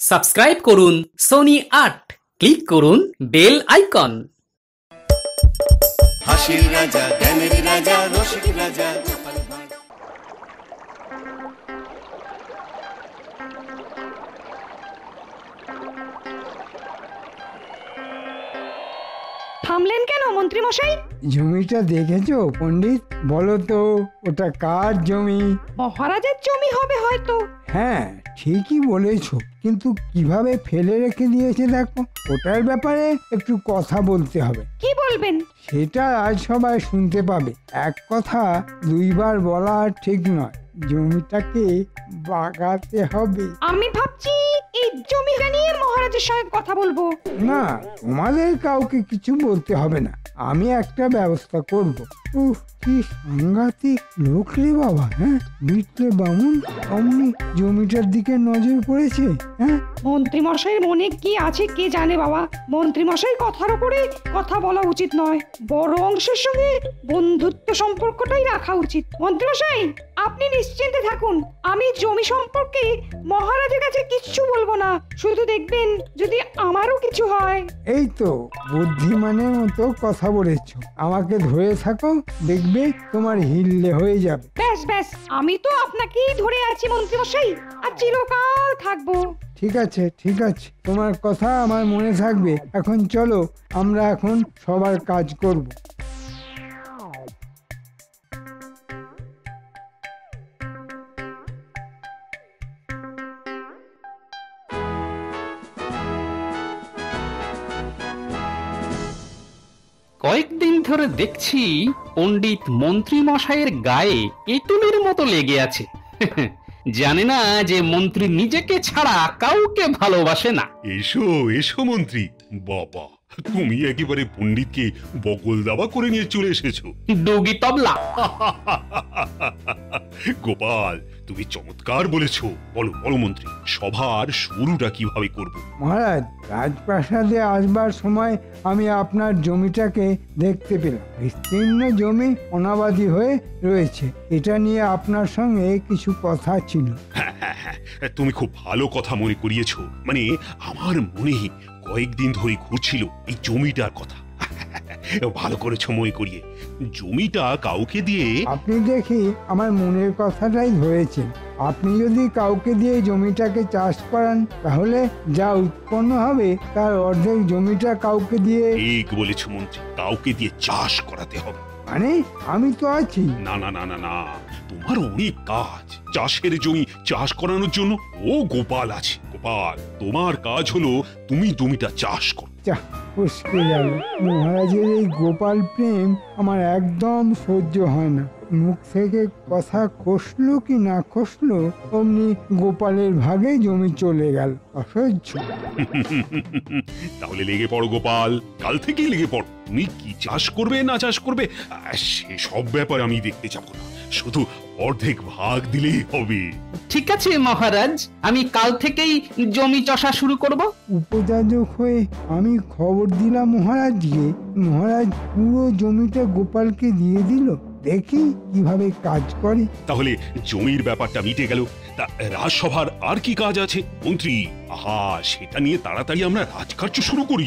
Subscribe করুন Sony ৮, click করুন bell icon. হাসির রাজা, জ্ঞানের রাজা, রসিক রাজা। থামলেন কেন মন্ত্রী মশাই? জমিটা দেখেছো পণ্ডিত? বলো তো ওটা কার জমি? মহারাজের জমি হবে হয়তো। হ্যাঁ ঠিকই বলেছো, কিন্তু কিভাবে ফেলে রেখে দিয়েছে দেখো। ওটার ব্যাপারে একটু কথা বলতে হবে। কি বলবেন? সেটা আজ সবাই শুনতে পাবে। এক কথা দুইবার বলা ঠিক নয়। জমিটাকে বাগাতে হবে। আমি ভাবছি এই জমিটা নিয়ে মহারাজের সঙ্গে কথা বলবো। না, তোমাদের কাউকে কিছু বলতে হবে না, আমি একটা ব্যবস্থা করব। উহ, কি সাংঘাতিক লোক রে বাবা। হ্যাঁ, বিটলে বামুন অমনি জমিটার দিকে নজর পড়েছে। হ্যাঁ, মন্ত্রী মশাইয়ের মনে কি আছে কে জানে বাবা। মন্ত্রী মশাই কথার উপরে কথা বলা উচিত নয়, বড় অংশের সঙ্গে বন্ধুত্ব সম্পর্কটাই রাখা উচিত। মন্ত্রী মশাই আপনি নিশ্চিন্তে থাকুন, আমি জমি সম্পর্কে মহারাজের কাছে কিচ্ছু বলবো না। শুধু দেখবেন যদি আমারও কিছু হয়। এই তো বুদ্ধিমানের মতো কথা বলেছো। আমাকে ধরে থাকো, দেখবে তোমার হিললে হয়ে যাবে। ব্যাস ব্যাস, আমি তো আপনাকেই ধরে আছি মন্ত্রী মশাই, আর চিরকাল থাকবো। ঠিক আছে ঠিক আছে, তোমার কথা আমার মনে থাকবে। এখন চলো, আমরা এখন সবার কাজ করব। কয়েকদিন ধরে দেখছি পণ্ডিত মন্ত্রী মশাইয়ের গায়ে এঁতুলের মতো লেগে আছে। জানে না যে মন্ত্রী নিজেকে ছাড়া কাউকে ভালোবাসে না। এসো এসো মন্ত্রী। বাবা, তুমি একেবারে পণ্ডিতকে বগল দাবা করে নিয়ে চলে এসেছো। ডুগি তবলা। গোপাল, তুমি চমৎকার বলেছো। বলো বলো মন্ত্রী, সভার শুরুটা কিভাবে করব? মহারাজ, রাজপ্রাসাদে আসবার সময় আমি আপনার জমিটাকে দেখতে পেলাম। বিস্তীর্ণ জমি অনাবাদী হয়ে রয়েছে। এটা নিয়ে আপনার সঙ্গে কিছু কথা ছিল। হ্যাঁ, তুমি খুব ভালো কথা মনে করিয়েছো। মানে আমার মনে কয়েকদিন ধরে ঘুরছিল এই জমিটার কথা। ভালো করেছো মনে করিয়ে। জমিটা কাউকে দিয়ে আপনি দেখি আমার মনের কথাটাই ধরেছেন। আপনি যদি কাউকে দিয়ে জমিটাকে চাষ করান, তাহলে যা উৎপন্ন হবে তার অর্ধেক জমিটা কাউকে দিয়ে। ঠিক বলেছো মন্ত্রী, কাউকে দিয়ে চাষ করাতে হবে। মানে আমি তো আছি। না না না না না, তোমার অনেক কাজ। চাষের জমি চাষ করানোর জন্য ও গোপাল আছে। গোপাল, তোমার কাজ হলো তুমি জমিটা চাষ করো। যা উস্কে গেল। মহারাজের এই গোপাল প্রেম আমার একদম সহ্য হয় না। মুখ থেকে কথা খসলো কি না খসলো, অমনি গোপালের ভাগে জমি চলে গেল। অসহ্য। তাহলে লেগে পড়ো গোপাল, কাল থেকেই লেগে পড়ো। তুমি কি চাষ করবে না চাষ করবে সে সব ব্যাপার আমি দেখতে যাবো না, শুধু অর্ধেক ভাগ দিলেই হবে। ঠিক আছে মহারাজ, আমি কাল থেকেই জমি চষা শুরু করব। উপযাজক হয়ে আমি খবর দিলাম মহারাজকে। মহারাজ পুরো জমিটা গোপালকে দিয়ে দিল। দেখি কিভাবে কাজ করে। তাহলে জমির ব্যাপারটা মিটে গেল। তা রাজসভার আর কি কাজ আছে মন্ত্রী? আহা, সেটা নিয়ে তাড়াতাড়ি আমরা রাজকার্য শুরু করি।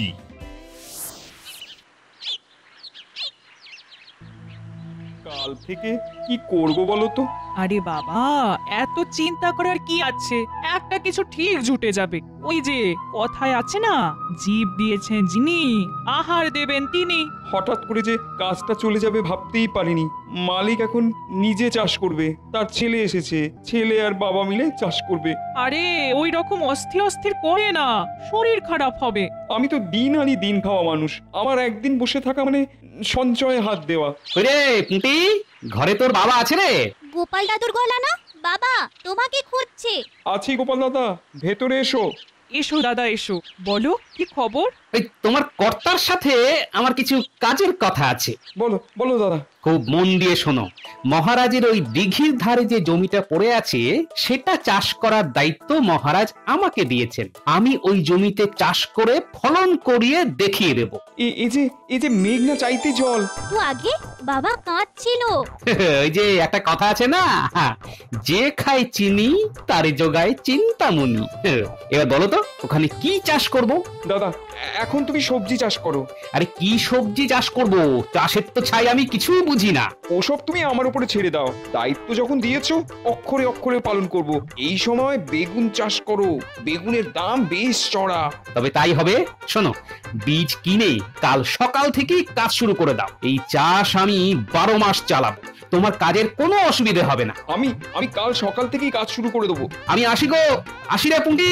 কাল থেকে কি করব বলো তো? আরে বাবা, এত চিন্তা করার কি আছে? একটা কিছু ঠিক জুটে যাবে। ওই যে কথায় আছে না, জীব দিয়েছেন যিনি, আহার দেবেন তিনি। হঠাৎ করে যে কাজটা চলে যাবে ভাবতেই পারিনি। মালিক এখন নিজে চাষ করবে, তার ছেলে এসেছে, ছেলে আর বাবা মিলে চাষ করবে। আরে ওই রকম অস্থির অস্থির করে না, শরীর খারাপ হবে। আমি তো দিন আনি দিন খাওয়া মানুষ, আমার একদিন বসে থাকা মানে সঞ্চয়ে হাত দেওয়া। রে পুঁটি, ঘরে তোর বাবা আছে রে? গোপাল দাদুর গলা না? বাবা তোমাকে খুঁজছে। আছি গোপাল দাদা, ভেতরে এসো। এসো দাদা এসো, বলো কি খবর? ওই তোমার কর্তার সাথে আমার কিছু কাজের কথা আছে। বলো বলো দাদা, খুব মন দিয়ে শোনো, মহারাজের ওই দিঘির ধারে যে জমিটা পড়ে আছে সেটা চাষ করার দায়িত্ব মহারাজ আমাকে দিয়েছেন। আমি ওই জমিতে চাষ করে ফলন করিয়ে দেখিয়ে দেব। এই যে মেঘ না চাইতে জল। তো আগে বাবা কাঁদছিল। ওই যে একটা কথা আছে না, যে খায় চিনি তারে জোগায় চিন্তামণি। এবার বলো তো ওখানে কি চাষ করব? দাদা এখন তুমি সবজি চাষ করো। আরে কি সবজি চাষ করব? চাষের তো ছাই আমি কিছু বুঝি না। ওসব তুমি আমার উপরে ছেড়ে দাও, দায়িত্ব যখন দিয়েছো অক্ষরে অক্ষরে পালন করব। এই সময় বেগুন চাষ করো, বেগুনের দাম বেশ চড়া। তবে তাই হবে। শোনো, বীজ কিনে কাল সকাল থেকেই কাজ শুরু করে দাও। এই চাষ আমি 12 মাস চালাবো, তোমার কাজের কোনো অসুবিধে হবে না। আমি কাল সকাল থেকেই কাজ শুরু করে দেবো। আমি আসি গো, আসি রে পুঁটি।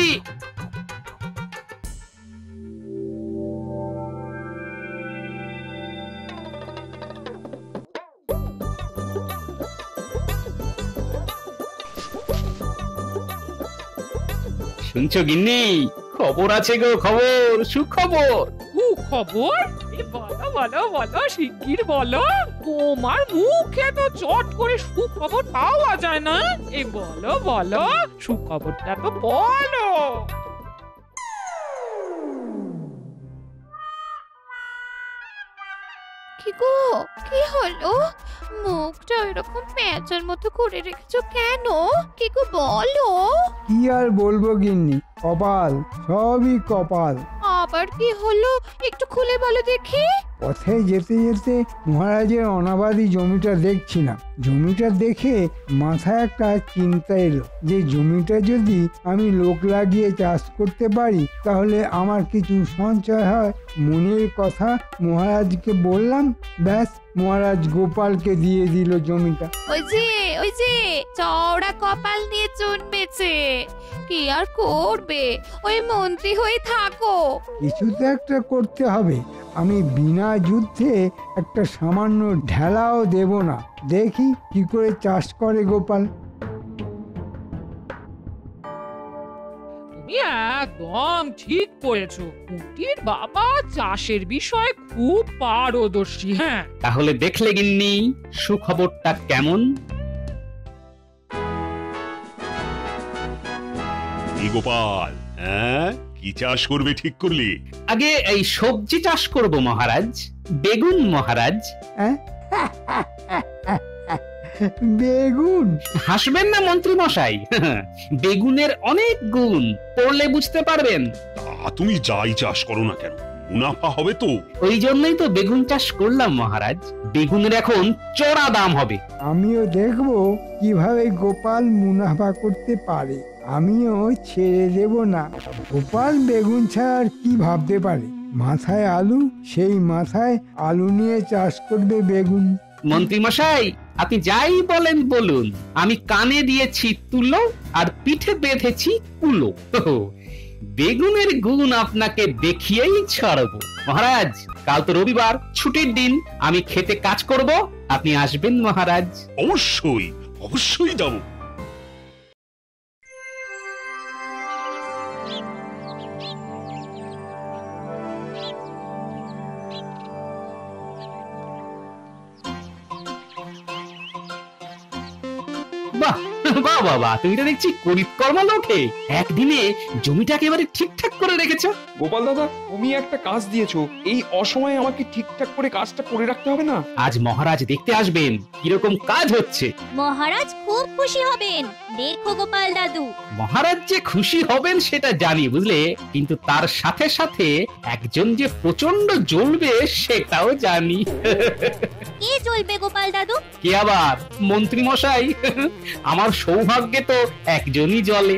শুনছো গিন্নি? খবর আছে গো, খবর, সুখবর। খবর? বলো বলো বলো, শিগগির বলো। তোমার মুখে তো চট করে সুখবর পাওয়া যায় না। এই বলো বলো, সুখবরটা তো বলো। কি গো, কি হলো? মুখটা এরকম পেঁচার মতো করে রেখেছো কেন? কি গো বলো। কি আর বলবো গিন্নি, কপাল, সবই কপাল। আবার কি হলো একটু খুলে বলো দেখি। পথে যেতে যেতে মহারাজের অনাবাদি জমিটা দেখছিলাম। জমিটা দেখে মাথায় একটা চিন্তা এলো যে জমিটা যদি আমি লোক লাগিয়ে চাষ করতে পারি তাহলে আমার কিছু সঞ্চয় হয়। মনের কথা মহারাজকে বললাম, ব্যাস মহারাজ গোপালকে দিয়ে দিল জমিটা। ওই যে চওড়া কপাল নিয়ে চুন বেচে কি আর করবে, ওই মন্ত্রী হয়ে থাকো। কিছু তো একটা করতে হবে। আমি বিনা যুদ্ধে একটা সামান্য ঢেলাও দেব না। দেখি কি করে চাষ করে গোপাল। তুমি একদম ঠিক করেছো। কুটির বাবা চাষের বিষয়ে খুব পারদর্শী। হ্যাঁ, তাহলে দেখলে গিন্নি সুখবরটা কেমন? কি গোপাল, হ্যাঁ কি চাষ করবে ঠিক করলি? আগে এই সবজি চাষ করব মহারাজ, বেগুন মহারাজ। বেগুন? হাসবেন না মন্ত্রী মশাই, বেগুনের অনেক গুণ, পড়লে বুঝতে পারবেন। তা তুমি যাই চাষ করো না কেন, মুনাফা হবে তো। ওই জন্যই তো বেগুন চাষ করলাম মহারাজ। বেগুনের এখন চড়া দাম হবে। আমিও দেখব কিভাবে গোপাল মুনাফা করতে পারে। আমিও ছেড়ে দেব না। গোপাল বেগুন ছাড়া আর কি ভাবতে পারে? মাথায় আলু, সেই মাথায় আলু নিয়ে চাষ করবে বেগুন। মন্ত্রী মশাই আপনি যাই বলেন বলুন, আমি কানে দিয়েছি তুলো আর পিঠে বেঁধেছি কুলো। বেগুনের গুণ আপনাকে দেখিয়েই ছাড়বো মহারাজ। কাল তো রবিবার, ছুটির দিন, আমি খেতে কাজ করব, আপনি আসবেন মহারাজ। অবশ্যই অবশ্যই যাবো। বাহ বাহ বাবা, তুমি তো দেখছি করিতকর্মা লোকে, একদিনে জমিটা একেবারে ঠিকঠাক করে রেখেছো। গোপাল দাদা, তুমি একটা কাজ দিয়েছো, এই অসময়ে আমাকে ঠিকঠাক করে কাজটা করে রাখতে হবে না? আজ মহারাজ দেখতে আসবেন কিরকম কাজ হচ্ছে। মহারাজ খুব খুশি হবেন, দেখো গোপাল দাদু। মহারাজ যে খুশি হবেন সেটা জানি বুঝলে, কিন্তু তার সাথে সাথে একজন যে প্রচন্ড জ্বলবে সেটাও জানি। কে জ্বলবে গোপাল দাদু? কে আবার? মন্ত্রী মশাই। আমার সৌভাগ্যে তো একজনই জ্বলে।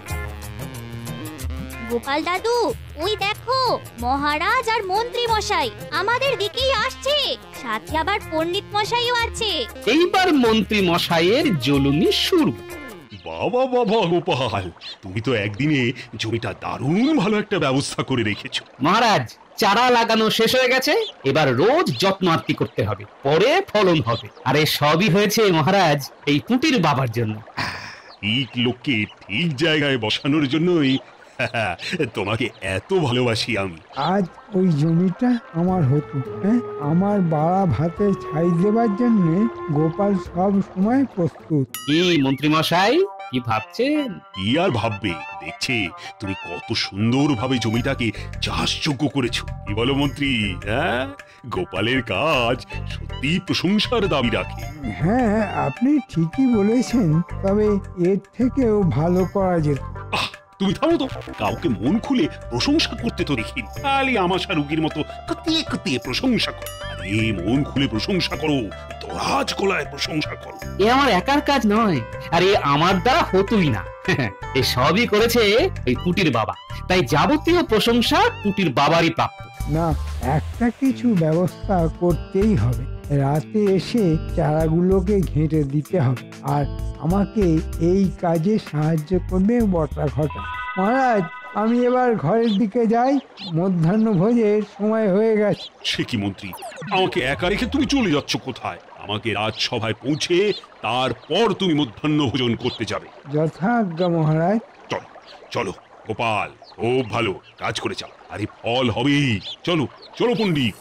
গোপাল দাদু, ওই দেখো মহারাজ আর মন্ত্রী মশাই আমাদের দিকেই আসছে, সাথে আবার পণ্ডিত মশাইও আছে। এইবার মন্ত্রী মশাইয়ের জ্বলুনি শুরু। বাবা বাবা গোপাল, তুমি তো একদিনে জমিটা দারুণ ভালো একটা ব্যবস্থা করে রেখেছো। মহারাজ চারা লাগানো শেষ হয়ে গেছে, এবার রোজ যত্ন আত্তি করতে হবে, পরে ফলন হবে। আরে সবই হয়েছে মহারাজ এই পুঁটির বাবার জন্য। ঠিক লোককে ঠিক জায়গায় বসানোর জন্যই তোমাকে এত ভালোবাসি আমি। আজ ওই জমিটা আমার হতো, হ্যাঁ, আমার বাড়া ভাতে ছাই দেবার জন্য গোপাল সব সময় প্রস্তুত। কি মন্ত্রী মশাই, কি ভাবছেন? কি আর ভাববে, দেখছে তুমি কত সুন্দরভাবে জমিটাকে চাষযোগ্য করেছো। কি বলো মন্ত্রী? হ্যাঁ, গোপালের কাজ সত্যি প্রশংসার দাবি রাখে। হ্যাঁ, আপনি ঠিকই বলেছেন, তবে এর থেকেও ভালো করা যেত। তুমি থামো তো, কাউকে মন খুলে প্রশংসা করতে তো দেখি, খালি আমাশা রুগীর মতো কতিয়ে কতিয়ে প্রশংসা করো। আরে মন খুলে প্রশংসা করো, দরাজ গলায় প্রশংসা করো। এ আমার একার কাজ নয়, আর এ আমার দ্বারা হতোই না। এ সবই করেছে ওই পুটির বাবা, তাই যাবতীয় প্রশংসা পুটির বাবারই প্রাপ্য। না, একটা কিছু ব্যবস্থা করতেই হবে। রাতে এসে চারাগুলোকে ঘেঁটে দিতে হবে, আর আমাকে এই কাজে সাহায্য করবে বটা ঘটা। মহারাজ, আমি এবার ঘরের দিকে যাই, মধ্যাহ্ন ভোজের সময় হয়ে গেছে। সে কি মন্ত্রী, আমাকে একা রেখে তুমি চলে যাচ্ছ কোথায়? আমাকে রাজসভায় পৌঁছে তারপর তুমি মধ্যাহ্ন ভোজন করতে যাবে। যথাজ্ঞা মহারাজ। চলো চলো গোপাল, খুব ভালো কাজ করে যাও, আরে ফল হবেই। চলো চলো পণ্ডিত।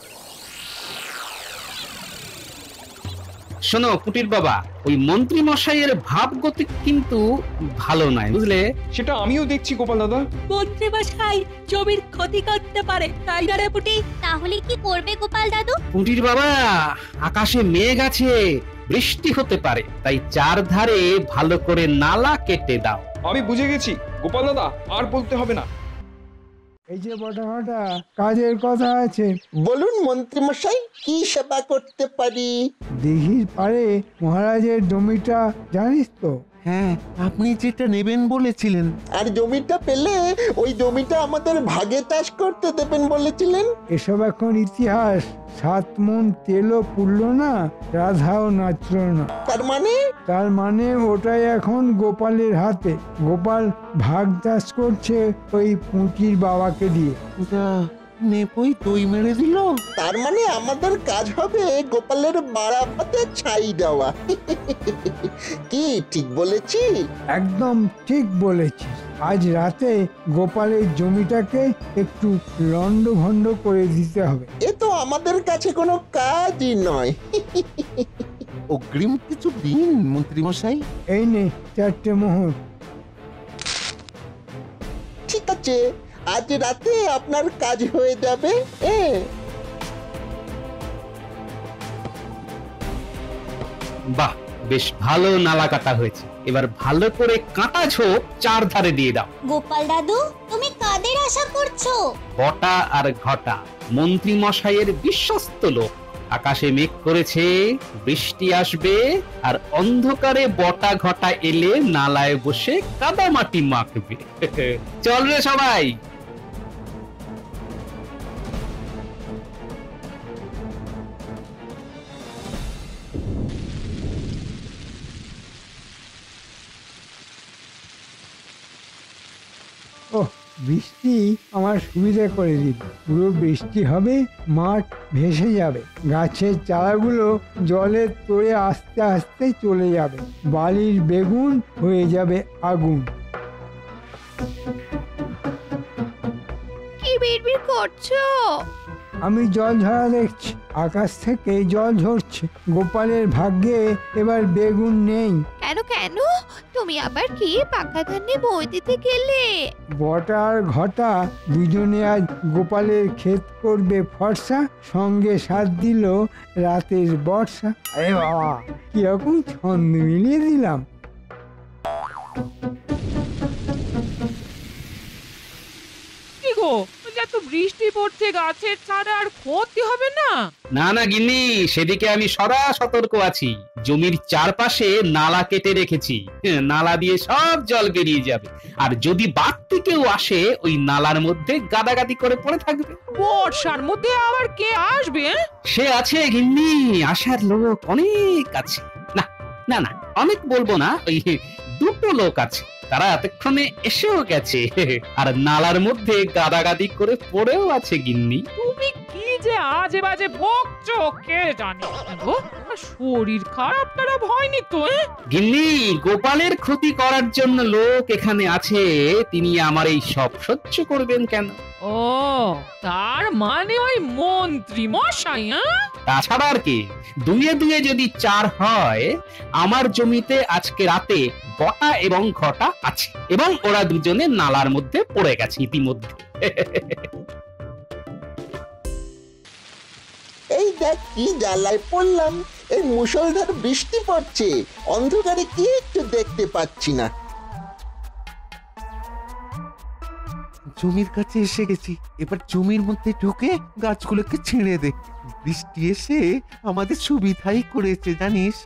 শোনো পুটির বাবা, ওই মন্ত্রী মশাইয়ের ভাবগতি কিন্তু ভালো নয়, বুঝলে? সেটা আমিও দেখছি গোপাল দাদা। মন্ত্রী মশাই জমির ক্ষতি করতে পারে, তাই না রে পুটি? তাহলে কি করবে গোপাল দাদু? পুটির বাবা, আকাশে মেঘ আছে, বৃষ্টি হতে পারে, তাই চারধারে ভালো করে নালা কেটে দাও। আমি বুঝে গেছি গোপাল দাদা, আর বলতে হবে না। এই যে বটা ঘটা, কাজের কথা আছে। বলুন মন্ত্রীমশাই, কি সেবা করতে পারি? দিঘির পাড়ে মহারাজের জমিটা জানিস তো? হ্যাঁ, আপনি যেটা নেবেন বলেছিলেন। আর জমিটা পেলে ওই জমিটা আমাদের ভাগে চাষ করতে দেবেন বলেছিলেন। এসব এখন ইতিহাস। 7 মণ তেলও পুড়ল না, রাধাও নাচল না। তার মানে ওটাই এখন গোপালের হাতে। গোপাল ভাগ চাষ করছে ওই পুঁটির বাবাকে দিয়ে। নেপই দই মেরে দিল। তার মানে আমাদের কাজ হবে গোপালের বাড়া পাতে ছাই দেওয়া। কি ঠিক বলেছি? একদম ঠিক বলেছিস। আজ রাতে গোপালের জমিটাকে একটু লন্ডভন্ড করে দিতে হবে। এ তো আমাদের কাছে কোনো কাজই নয়। অগ্রিম কিছু দিন মন্ত্রী মশাই। এই নে 4টে মোহর। ঠিক আছে, আজ রাতে আপনার কাজ হয়ে যাবে। বাহ, বেশ ভালো নালা কাটা হয়েছে। এবার ভালো করে কাঁটা ঝোপ চারধারে দিয়ে দাও। গোপাল দাদু, তুমি কাদের আশা করছো? বটা আর ঘটা মন্ত্রী মশাইয়ের বিশ্বস্ত লোক। আকাশে মেঘ করেছে, বৃষ্টি আসবে, আর অন্ধকারে বটা ঘটা এলে নালায় বসে কাদামাটি মাখবে। চল রে সবাই। বৃষ্টি আমার সুবিধা করে দিল। পুরো বৃষ্টি হবে, মাঠ ভেসে যাবে, গাছের চারাগুলো জলের তোড়ে আস্তে আস্তে চলে যাবে, বালির বেগুন হয়ে যাবে আগুন। কি বিড়বিড় করছো? আমি জল ঝরা দেখছি, আকাশ থেকে জল ঝরছে। গোপালের ভাগ্যে এবার বেগুন নেই। কেন কেন? তুমি আবার কি পাকা ধানে বই দিতে গেলে? বটা আর ঘটা দুজনে আজ গোপালের ক্ষেত করবে ফর্সা, সঙ্গে সাথ দিল রাতের বর্ষা। আরে বাবা, কিরকম ছন্দ মিলিয়ে দিলাম। কি গো, এত বৃষ্টি পড়ছে, গাছের ছাড়া আর ক্ষতি হবে না? না না গিন্নি, সেদিকে আমি সদা সতর্ক আছি। জমির চারপাশে নালা কেটে রেখেছি, নালা দিয়ে সব জল বেরিয়ে যাবে। আর যদি বাড়তি কেউ আসে, ওই নালার মধ্যে গাদাগাদি করে পড়ে থাকবে। বর্ষার মধ্যে আবার কে আসবে? সে আছে গিন্নি, আসার লোক অনেক আছে। না না না, অনেক বলবো না, ওই 2টো লোক আছে। তারা এতক্ষণে এসেও গেছে আর নালার মধ্যে গাদাগাদি করে পড়েও আছে গিন্নি। তুমি কি যে আজে বাজে বকছো কে জানে। গো, শরীর খারাপ টারাপ হয়নি তো? গিন্নি, গোপালের ক্ষতি করার জন্য লোক এখানে আছে, তিনি আমার এই সব সহ্য করবেন কেন? ও, তার মানে ওই মন্ত্রী মশাই? তাছাড়া আর কি, দুয়ে দুয়ে যদি 4 হয়, আমার জমিতে আজকে রাতে বটা এবং ঘটা আছে এবং ওরা দুজনে নালার মধ্যে পড়ে গেছে ইতিমধ্যে। এই দেখ কি জ্বালায় পড়লাম, এই মুষলধার বৃষ্টি পড়ছে, অন্ধকারে কিচ্ছু দেখতে পাচ্ছি না। জমির কাছে এসে গেছি, এবার জমির মধ্যে ঢুকে গাছগুলোকে ছিঁড়ে দে। বৃষ্টি এসে আমাদের সুবিধাই করেছে জানিস।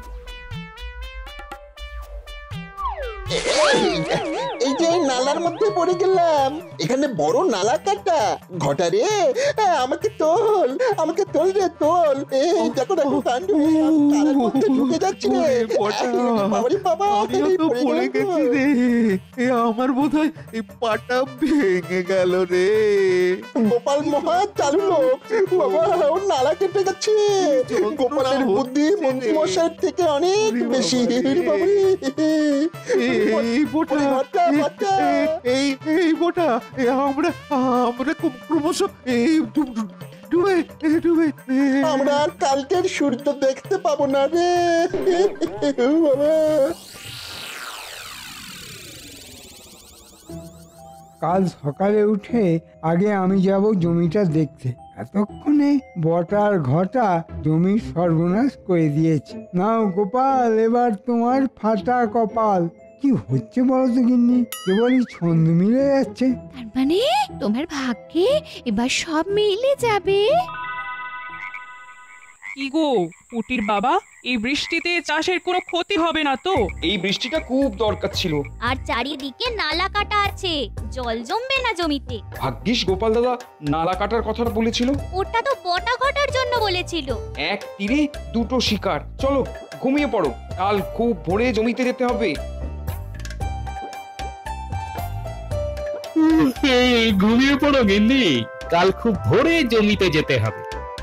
এই যে নালার মধ্যে পড়ে গেলাম, এখানে বড় নালা কাটা। ঘটা রে, আমাকে তোল, আমাকে তোল রে, তোল। এই দেখো দেখো কাণ্ড, কালার মধ্যে ঢুকে যাচ্ছি রে। বাবারে বাবা, পড়ে গেছি রে, আমার বোধহয় এই পাটা ভেঙে গেল রে। গোপাল মহা চালু লোক, বাবা ওর নালা কেটে যাচ্ছে। গোপালের বুদ্ধি মন্ত্রী মশাইয়ের থেকে অনেক বেশি। এই বোটা আমরা ক্রমশ ডুবে আমরা আর কালকের সূর্য দেখতে পাবো না রে বাবা। কাল সকালে উঠে আগে আমি যাব জমিটা দেখতে। এতক্ষণে বটার ঘটা জমির সর্বনাশ করে দিয়েছে। নাও গোপাল, এবার তোমার ফাটা কপাল। কি হচ্ছে বলো তো গিন্নি, কেবলই ছন্দ মিলে যাচ্ছে। তার মানে তোমার ভাগ্যে এবার সব মিলে যাবে। কি গো পুটির বাবা, এই বৃষ্টিতে চাষের কোনো ক্ষতি হবে না তো? এই বৃষ্টিটা খুব দরকার ছিল। আর চারিদিকে নালা কাটা আছে, জল জমবে না জমিতে। ভাগ্যিস গোপাল দাদা নালা কাটার কথাটা বলেছিল। ওটা তো বটা ঘটার জন্য বলেছিল। এক তীরে দুটো শিকার। চলো ঘুমিয়ে পড়ো, কাল খুব ভোরে জমিতে যেতে হবে। ঘুমিয়ে পড়ো গিন্নি, কাল খুব ভোরে জমিতে যেতে হবে।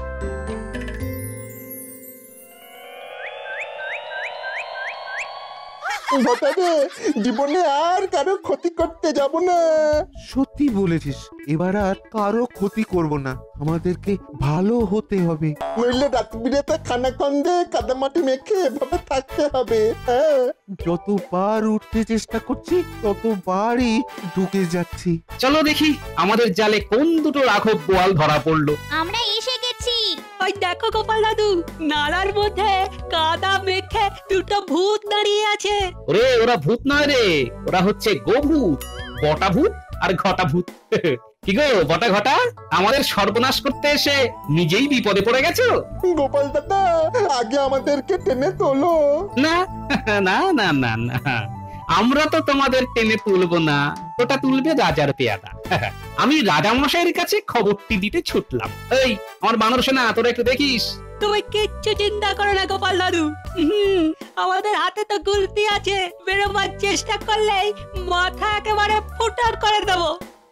জীবনে আর কারো ক্ষতি করতে যাব না। সত্যি বলেছিস, এবার আর কারো ক্ষতি করব না, আমাদেরকে ভালো হতে হবে। নইলে রাত বিরেতে খানাখন্দে কাদামাটি মেখে এভাবে থাকতে হবে। যতবার উঠতে চেষ্টা করছি ততবারই ঢুকে যাচ্ছি। চলো দেখি আমাদের জালে কোন দুটো রাঘব বোয়াল ধরা পড়লো। আমরা এসে গেছি। ওই দেখো গোপাল দাদু, নালার মধ্যে কাদা মেখে দুটো ভূত দাঁড়িয়ে আছে। ওরে, ওরা ভূত নয় রে, ওরা হচ্ছে গোভূত, বটা ভূত আর ঘটা ভূত। কি গো বটা ঘটা, আমাদের সর্বনাশ করতে এসে নিজেই বিপদে পড়ে গেছো। গোপাল দাদা, আগে আমাদেরকে টেনে তোলো। না না না না না, আমরা তো তোমাদের টেনে তুলবো না, ওটা তুলবে রাজার পেয়াদা। আমি রাজা মশাইয়ের কাছে খবরটি দিতে ছুটলাম। এই আমার বানর সেনা, তোরা একটু দেখিস। তুমি কিচ্ছু চিন্তা করো না গোপাল দাদু, আমাদের হাতে তো গুলতি আছে, বেরোবার চেষ্টা করলেই মাথা একেবারে ফুটার করে দেবো।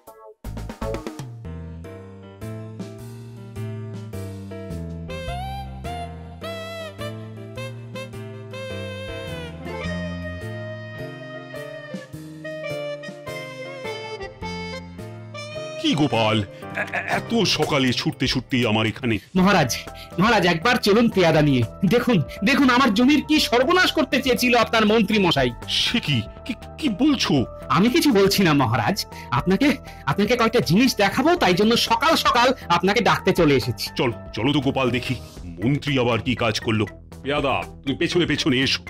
কি গোপাল, এত সকালে ছুটতে ছুটতে আমার এখানে? মহারাজ, মহারাজ একবার চলুন পেয়াদা নিয়ে দেখুন, দেখুন আমার জমির কি সর্বনাশ করতে চেয়েছিল আপনার মন্ত্রী মশাই। সে কি বলছো? আমি কিছু বলছি না মহারাজ, আপনাকে কয়েকটা জিনিস দেখাবো, তাই জন্য সকাল সকাল আপনাকে ডাকতে চলে এসেছি। চলো চলো তো গোপাল, দেখি মন্ত্রী আবার কি কাজ করলো। পেয়াদা, তুমি পেছনে পেছনে এসো।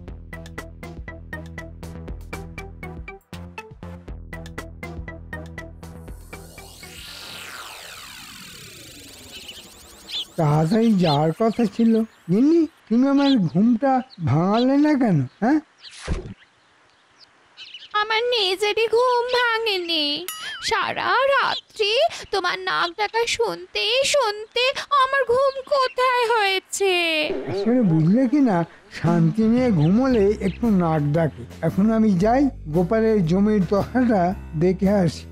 তাড়াতাড়ি যাওয়ার কথা ছিল। গিন্নি, তুমি আমার ঘুমটা ভাঙালে না কেন? হ্যাঁ, আমার নিজেরই ঘুম ভাঙেনি। সারা রাত্রি তোমার নাক ডাকা শুনতে শুনতে আমার ঘুম কোথায় হয়েছে। আসলে বুঝলে কি না, শান্তি নিয়ে ঘুমোলে একটু নাক ডাকে। এখন আমি যাই, গোপালের জমির দশাটা দেখে আসি।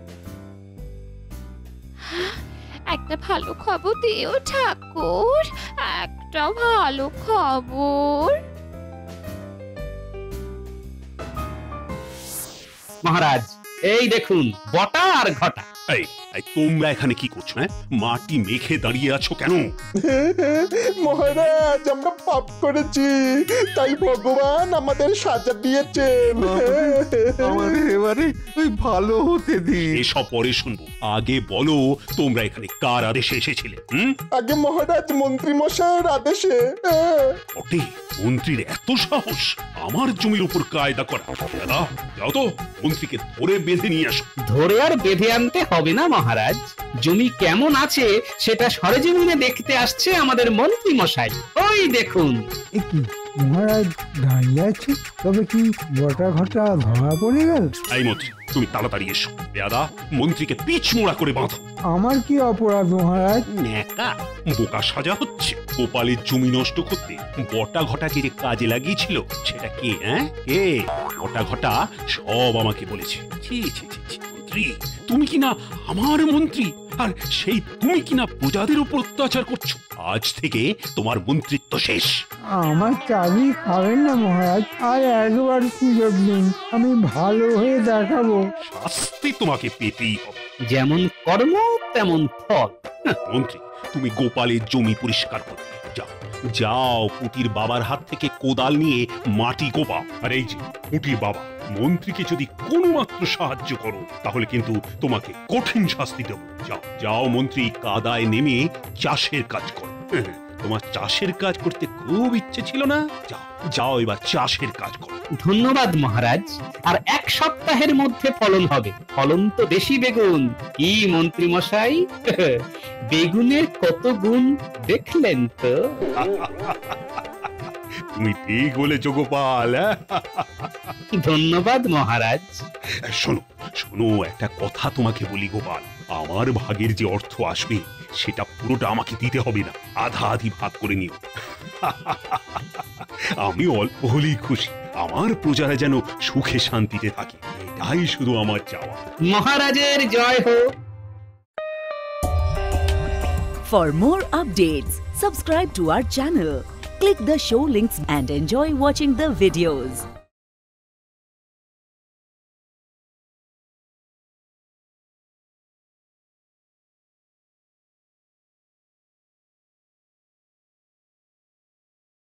একটা ভালো খবর দিও ঠাকুর, একটা ভালো খবর। মহারাজ, এই দেখুন বটা আর ঘটা। এই এই, তোমরা এখানে কি করছো? হ্যাঁ, মাটি মেখে দাঁড়িয়ে আছো কেন? মহারাজ, আমরা পাপ করেছি, তাই ভগবান আমাদের সাজা দিয়েছেন। আমাদের এবারে ওই ভালো হতে দিন। এসব পরে শুনবো, আগে বলো তোমরা এখানে কার আদেশে এসেছিলে? আগে মহারাজ মন্ত্রী মশাইয়ের আদেশে। বটে, মন্ত্রীর এত সাহস আমার জমির উপর কায়দা করা। দাদা, যাও তো মন্ত্রীকে ধরে বেঁধে নিয়ে আসো। ধরে আর বেঁধে আনতে হবে না মহারাজ, জমি কেমন আছে সেটা সরেজমিনে দেখতে আসছে আমাদের মন্ত্রী মশাই। ওই দেখুন। এ কি, মহারাজ দাঁড়িয়ে আছে? তবে কি বটা ঘটা ধরা পড়ে গেল? এই মন্ত্রী, তুমি তাড়াতাড়ি এসো। দাদা, মন্ত্রীকে পিছ মোড়া করে বাঁধো। আমার কি অপরাধ মহারাজ? ন্যাকা বোকা সাজা হচ্ছে। গোপালের জমি নষ্ট করতে বটা ঘটাকে যে কাজে লাগিয়েছিল সেটা কে? কে? বটা ঘটা সব আমাকে বলেছে। ছি ছি ছি ছি, মন্ত্রী তুমি কিনা আমার মন্ত্রী, আর সেই তুমি কিনা প্রজাদের উপর অত্যাচার করছো। আজ থেকে তোমার মন্ত্রিত্ব শেষ। আমার চাবি খাবেন না মহারাজ, আর একবার সুযোগ দিন, আমি ভালো হয়ে দেখাবো। শাস্তি তোমাকে পেতেই হবে। যেমন কর্ম তেমন ফল। মন্ত্রী, তুমি গোপালের জমি পরিষ্কার করো। যাও যাও, পুটির বাবার হাত থেকে কোদাল নিয়ে মাটি কোপাও। আর এই যে পুটির বাবা, মন্ত্রীকে যদি কোনো মাত্র সাহায্য করো তাহলে কিন্তু তোমাকে কঠিন শাস্তি দেব। যাও যাও মন্ত্রী, কাদায় নেমে চাষের কাজ করো। তোমার চাষের কাজ করতে খুব ইচ্ছে ছিল না? যাও যাও, এবার চাষের কাজ করো। ধন্যবাদ মহারাজ, আর 1 সপ্তাহের মধ্যে ফলন হবে। ফলন তো বেশি বেগুন। কি মন্ত্রী মশাই, বেগুনের কত গুণ দেখলেন তো? তুমি ঠিক বলেছো গোপাল। ধন্যবাদ মহারাজ। শোনো শোনো, একটা কথা তোমাকে বলি গোপাল, আমার ভাগের যে অর্থ আসবে সেটা পুরোটা আমাকে দিতে হবে না, আধা আধি ভাগ করে নিও। আমি অল্প হলেই খুশি, আমার প্রজারা যেন সুখে শান্তিতে থাকে, এটাই শুধু আমার চাওয়া। মহারাজের জয় হোক। For more updates, subscribe to our channel, click the show links and enjoy watching the videos.